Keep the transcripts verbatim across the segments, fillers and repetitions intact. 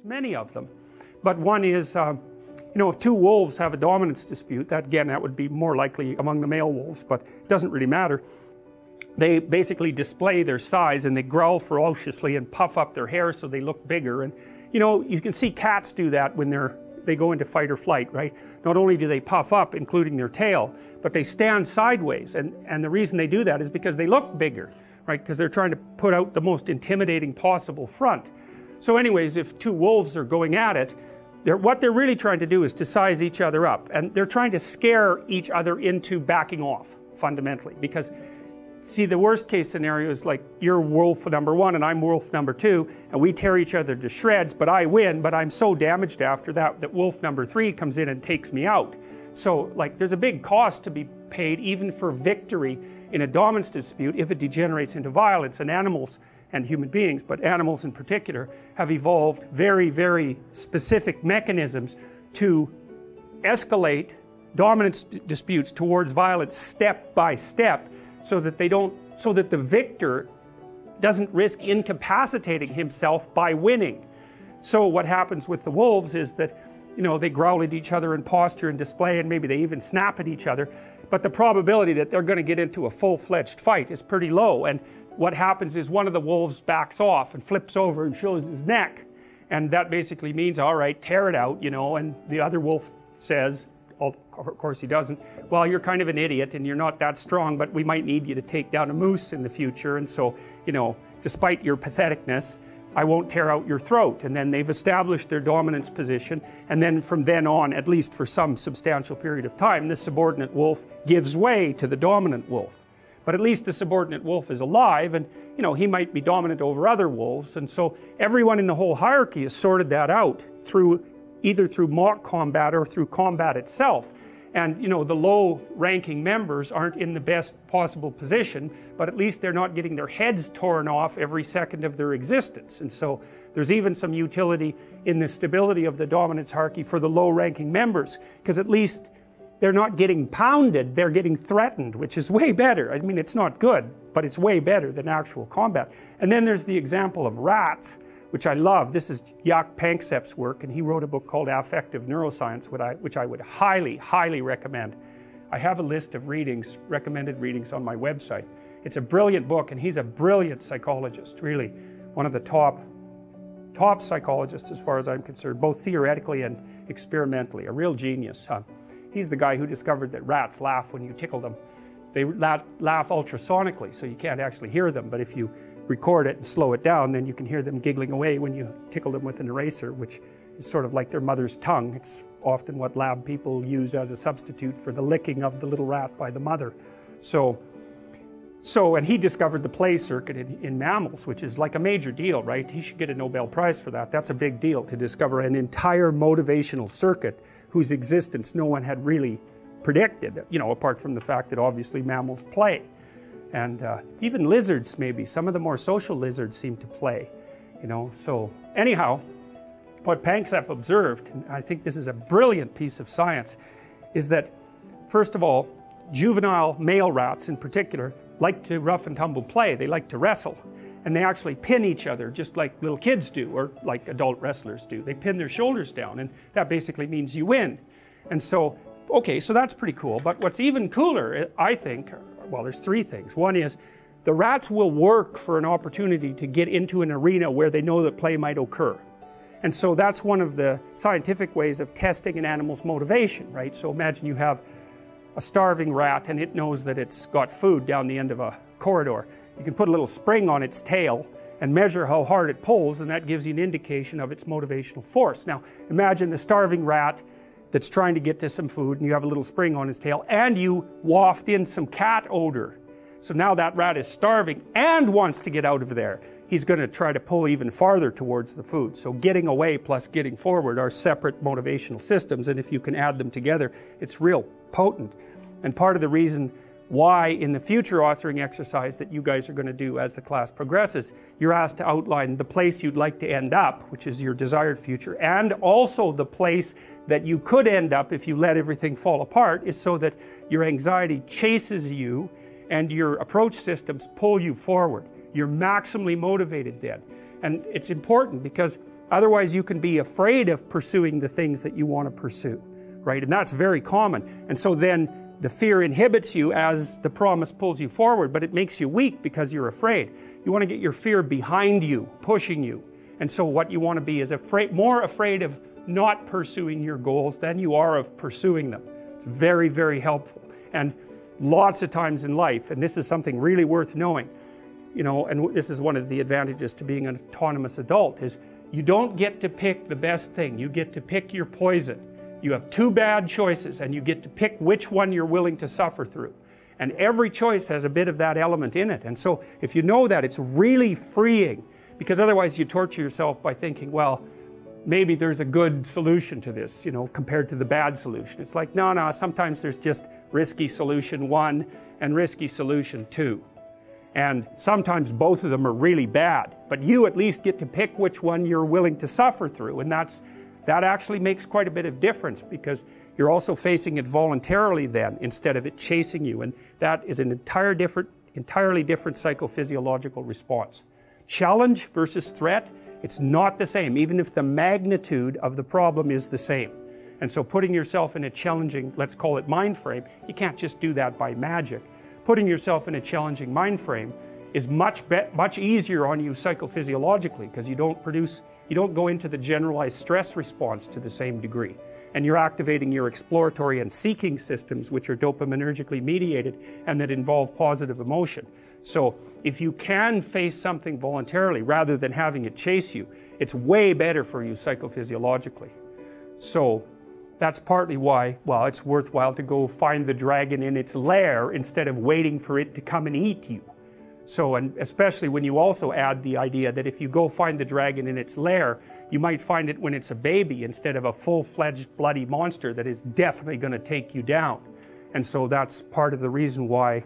there's many of them. But one is, um, you know, if two wolves have a dominance dispute, that again, that would be more likely among the male wolves, but it doesn't really matter. They basically display their size and they growl ferociously and puff up their hair so they look bigger. And you know, you can see cats do that when they're they go into fight or flight, right? Not only do they puff up, including their tail, but they stand sideways, and and the reason they do that is because they look bigger, right? Because they're trying to put out the most intimidating possible front. So anyways, if two wolves are going at it, they're, what they're really trying to do is to size each other up, and they're trying to scare each other into backing off, fundamentally. Because see, the worst case scenario is like you're wolf number one and I'm wolf number two, and we tear each other to shreds, but I win, but I'm so damaged after that that wolf number three comes in and takes me out. So like there's a big cost to be paid even for victory in a dominance dispute if it degenerates into violence. And animals and human beings, but animals in particular, have evolved very, very specific mechanisms to escalate dominance disputes towards violence step by step, so that they don't, so that the victor doesn't risk incapacitating himself by winning. So what happens with the wolves is that, you know, they growl at each other in posture and display, and maybe they even snap at each other, but the probability that they're going to get into a full-fledged fight is pretty low. And what happens is one of the wolves backs off and flips over and shows his neck, and that basically means, all right, tear it out, you know. And the other wolf says, of course he doesn't, well, you're kind of an idiot and you're not that strong, but we might need you to take down a moose in the future, and so, you know, despite your patheticness, I won't tear out your throat. And then they've established their dominance position, and then from then on, at least for some substantial period of time, the subordinate wolf gives way to the dominant wolf. But at least the subordinate wolf is alive, and you know, he might be dominant over other wolves, and so everyone in the whole hierarchy has sorted that out through either through mock combat or through combat itself. And you know, the low-ranking members aren't in the best possible position, but at least they're not getting their heads torn off every second of their existence. And so there's even some utility in the stability of the dominance hierarchy for the low-ranking members, because at least they're not getting pounded, they're getting threatened, which is way better. I mean, it's not good, but it's way better than actual combat. And then there's the example of rats, which I love. This is Jaak Panksepp's work, and he wrote a book called Affective Neuroscience, which I, which I would highly, highly recommend. I have a list of readings, recommended readings on my website. It's a brilliant book, and he's a brilliant psychologist, really. One of the top, top psychologists as far as I'm concerned, both theoretically and experimentally, a real genius. Huh? He's the guy who discovered that rats laugh when you tickle them. They laugh, laugh ultrasonically, so you can't actually hear them, but if you record it and slow it down, then you can hear them giggling away when you tickle them with an eraser, which is sort of like their mother's tongue. It's often what lab people use as a substitute for the licking of the little rat by the mother. So, so and he discovered the play circuit in, in mammals, which is like a major deal, right? He should get a Nobel Prize for that. That's a big deal, to discover an entire motivational circuit whose existence no one had really predicted, you know, apart from the fact that obviously mammals play. And uh, even lizards, maybe. Some of the more social lizards seem to play, you know. So anyhow, what Panksepp observed, and I think this is a brilliant piece of science, is that, first of all, juvenile male rats in particular like to rough and tumble play. They like to wrestle. And they actually pin each other just like little kids do, or like adult wrestlers do. They pin their shoulders down, and that basically means you win. And so, okay, so that's pretty cool. But what's even cooler, I think, well, there's three things. One is the rats will work for an opportunity to get into an arena where they know that play might occur. And so that's one of the scientific ways of testing an animal's motivation, right? So imagine you have a starving rat and it knows that it's got food down the end of a corridor. You can put a little spring on its tail and measure how hard it pulls, and that gives you an indication of its motivational force. Now imagine the starving rat that's trying to get to some food, and you have a little spring on his tail, and you waft in some cat odor. So now that rat is starving and wants to get out of there. He's going to try to pull even farther towards the food. So getting away plus getting forward are separate motivational systems, and if you can add them together, it's real potent. And part of the reason why in the future authoring exercise that you guys are going to do as the class progresses, you're asked to outline the place you'd like to end up, which is your desired future, and also the place that you could end up if you let everything fall apart, is so that your anxiety chases you and your approach systems pull you forward. You're maximally motivated then. And it's important because Otherwise you can be afraid of pursuing the things that you want to pursue, right? And that's very common. And so then the fear inhibits you as the promise pulls you forward, but it makes you weak because you're afraid. You want to get your fear behind you, pushing you. And so what you want to be is afraid, more afraid of not pursuing your goals than you are of pursuing them. It's very, very helpful. And lots of times in life, and this is something really worth knowing, you know, and this is one of the advantages to being an autonomous adult, is you don't get to pick the best thing. You get to pick your poison. You have two bad choices and you get to pick which one you're willing to suffer through. And every choice has a bit of that element in it. And so if you know that, it's really freeing, because otherwise you torture yourself by thinking, well, maybe there's a good solution to this, you know, compared to the bad solution. It's like, no, no, sometimes there's just risky solution one and risky solution two. And sometimes both of them are really bad, but you at least get to pick which one you're willing to suffer through. And that's, that actually makes quite a bit of difference, because you're also facing it voluntarily then, instead of it chasing you. And that is an entire different, entirely different psychophysiological response. Challenge versus threat, it's not the same, even if the magnitude of the problem is the same. And so putting yourself in a challenging, let's call it mind frame, you can't just do that by magic. Putting yourself in a challenging mind frame is much, much easier on you psychophysiologically, because you don't produce, you don't go into the generalized stress response to the same degree. And you're activating your exploratory and seeking systems, which are dopaminergically mediated and that involve positive emotion. So if you can face something voluntarily rather than having it chase you, it's way better for you psychophysiologically. So that's partly why, well, it's worthwhile to go find the dragon in its lair instead of waiting for it to come and eat you. So, and especially when you also add the idea that if you go find the dragon in its lair, you might find it when it's a baby instead of a full-fledged bloody monster that is definitely going to take you down. And so that's part of the reason why,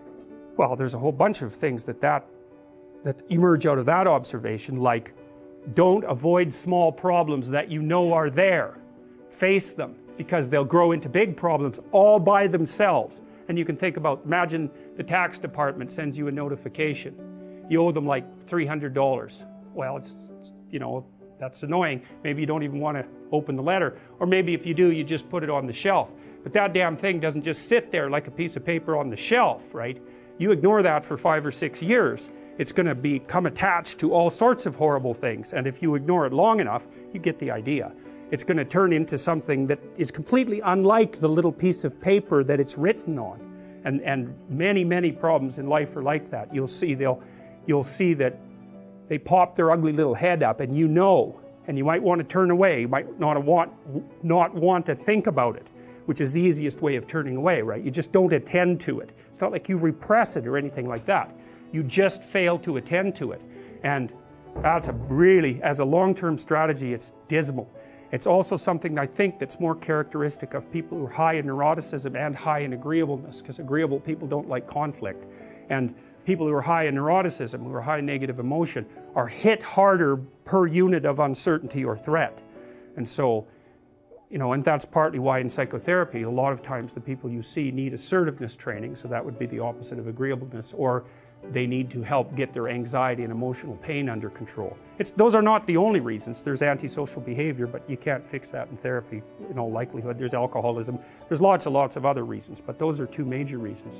well, there's a whole bunch of things that, that, that emerge out of that observation, like don't avoid small problems that you know are there. Face them, because they'll grow into big problems all by themselves. And you can think about, imagine the tax department sends you a notification. You owe them like three hundred dollars. Well, it's, you know, that's annoying. Maybe you don't even want to open the letter. Or maybe if you do, you just put it on the shelf. But that damn thing doesn't just sit there like a piece of paper on the shelf, right? You ignore that for five or six years, it's going to become attached to all sorts of horrible things. And if you ignore it long enough, you get the idea. It's going to turn into something that is completely unlike the little piece of paper that it's written on. And, and many, many problems in life are like that. You'll see, they'll, you'll see that they pop their ugly little head up, and you know, and you might want to turn away. You might not want, not want to think about it, which is the easiest way of turning away, right? You just don't attend to it. It's not like you repress it or anything like that. You just fail to attend to it. And that's a really, as a long-term strategy, it's dismal. It's also something I think that's more characteristic of people who are high in neuroticism and high in agreeableness, because agreeable people don't like conflict. And people who are high in neuroticism, who are high in negative emotion, are hit harder per unit of uncertainty or threat. And so, you know, and that's partly why in psychotherapy, a lot of times the people you see need assertiveness training, so that would be the opposite of agreeableness, or they need to help get their anxiety and emotional pain under control. It's, those are not the only reasons. There's antisocial behavior, but you can't fix that in therapy in all likelihood. There's alcoholism. There's lots and lots of other reasons, but those are two major reasons.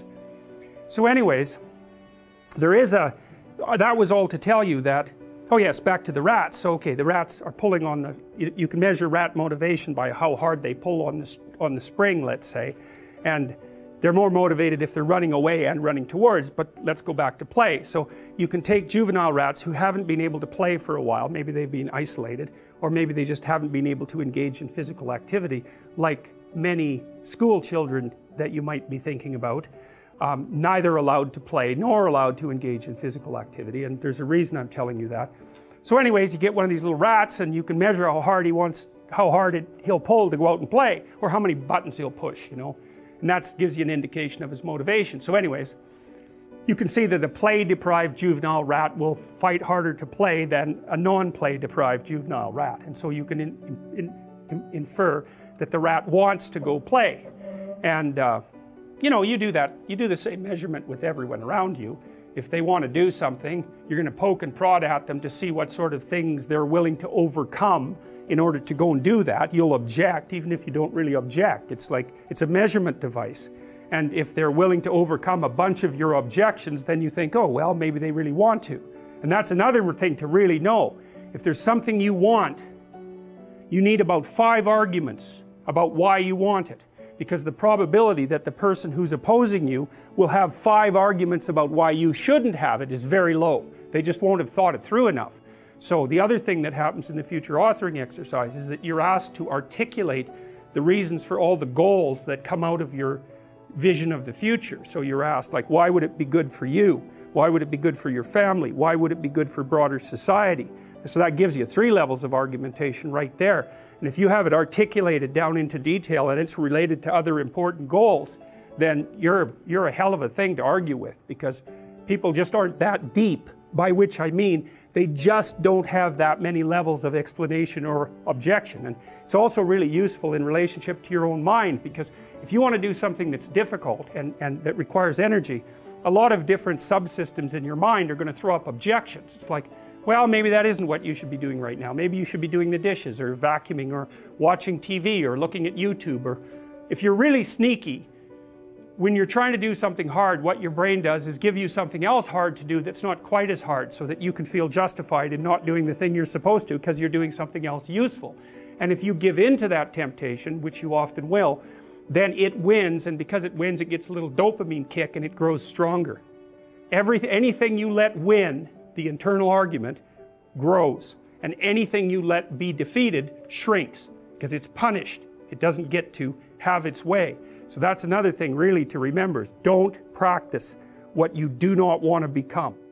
So anyways, there is a, that was all to tell you that, oh yes, back to the rats. So okay, the rats are pulling on the, you, you can measure rat motivation by how hard they pull on the, on the spring, let's say, and they're more motivated if they're running away and running towards, but let's go back to play. So you can take juvenile rats who haven't been able to play for a while, maybe they've been isolated, or maybe they just haven't been able to engage in physical activity, like many school children that you might be thinking about, um, neither allowed to play nor allowed to engage in physical activity, and there's a reason I'm telling you that. So anyways, you get one of these little rats and you can measure how hard he wants, how hard it, he'll pull to go out and play, or how many buttons he'll push, you know. And that gives you an indication of his motivation. So anyways, you can see that a play-deprived juvenile rat will fight harder to play than a non-play-deprived juvenile rat. And so you can in, in, in, infer that the rat wants to go play. And, uh, you know, you do that, you do the same measurement with everyone around you. If they want to do something, you're going to poke and prod at them to see what sort of things they're willing to overcome in order to go and do that. You'll object even if you don't really object. It's like, it's a measurement device. And if they're willing to overcome a bunch of your objections, then you think, oh, well, maybe they really want to. And that's another thing to really know. If there's something you want, you need about five arguments about why you want it. Because the probability that the person who's opposing you will have five arguments about why you shouldn't have it is very low. They just won't have thought it through enough. So the other thing that happens in the future authoring exercise is that you're asked to articulate the reasons for all the goals that come out of your vision of the future. So you're asked, like, why would it be good for you? Why would it be good for your family? Why would it be good for broader society? So that gives you three levels of argumentation right there. And if you have it articulated down into detail and it's related to other important goals, then you're, you're a hell of a thing to argue with, because people just aren't that deep, by which I mean they just don't have that many levels of explanation or objection. And it's also really useful in relationship to your own mind, because if you want to do something that's difficult and, and that requires energy, a lot of different subsystems in your mind are going to throw up objections. It's like, well, maybe that isn't what you should be doing right now. Maybe you should be doing the dishes or vacuuming or watching T V or looking at YouTube. Or if you're really sneaky, when you're trying to do something hard, what your brain does is give you something else hard to do that's not quite as hard, so that you can feel justified in not doing the thing you're supposed to because you're doing something else useful. And if you give in to that temptation, which you often will, then it wins, and because it wins, it gets a little dopamine kick and it grows stronger. Everything, anything you let win, the internal argument, grows. And anything you let be defeated shrinks, because it's punished. It doesn't get to have its way. So that's another thing really to remember. Don't practice what you do not want to become.